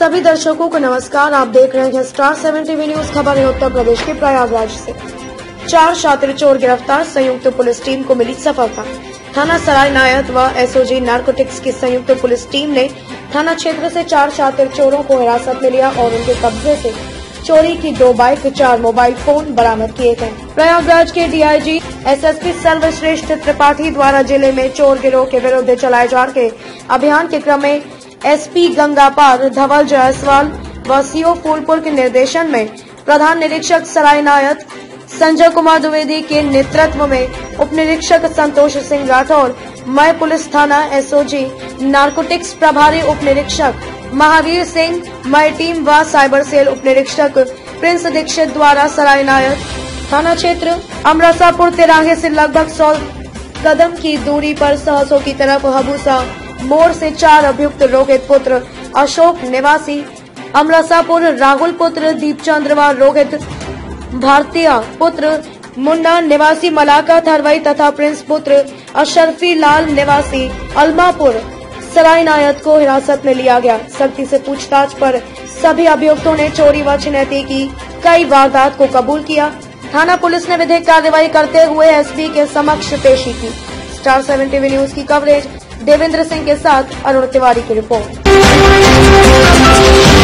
सभी दर्शकों को नमस्कार। आप देख रहे हैं स्टार 7 टीवी न्यूज। खबर है उत्तर प्रदेश के प्रयागराज से। 4 शातिर चोर गिरफ्तार, संयुक्त पुलिस टीम को मिली सफलता। थाना सराय नायत व एसओजी नारकोटिक्स की संयुक्त पुलिस टीम ने थाना क्षेत्र से 4 शातिर चोरों को हिरासत में लिया और उनके कब्जे से चोरी की 2 बाइक, 4 मोबाइल फोन बरामद किए गए। प्रयागराज के डीआईजी एसएसपी सर्वश्रेष्ठ त्रिपाठी द्वारा जिले में चोर गिरोह के विरुद्ध चलाए जा रहे अभियान के क्रम में एसपी गंगापार धवल जायसवाल व सीओ फूलपुर के निर्देशन में प्रधान निरीक्षक सराय नायत संजय कुमार द्विवेदी के नेतृत्व में उप निरीक्षक संतोष सिंह राठौर, मय पुलिस थाना एसओजी नारकोटिक्स प्रभारी उप निरीक्षक महावीर सिंह, मय टीम व साइबर सेल उप निरीक्षक प्रिंस दीक्षित द्वारा सराय नायत थाना क्षेत्र अमरसापुर तिराहे से लगभग 100 कदम की दूरी पर सहसों की तरफ हबूसा मोड़ से 4 अभियुक्त रोहित पुत्र अशोक निवासी अमरसापुर, राहुल पुत्र दीपचंद्र व रोहित भारतीय पुत्र मुन्ना निवासी मलाका थरवई तथा प्रिंस पुत्र अशरफी लाल निवासी अलमापुर सराय नायत को हिरासत में लिया गया। सख्ती से पूछताछ पर सभी अभियुक्तों ने चोरी व छिनैती की कई वारदात को कबूल किया। थाना पुलिस ने विधिक कार्रवाई करते हुए एसपी के समक्ष पेशी की। स्टार 7 टीवी न्यूज की कवरेज देवेंद्र सिंह के साथ अरुण तिवारी की रिपोर्ट।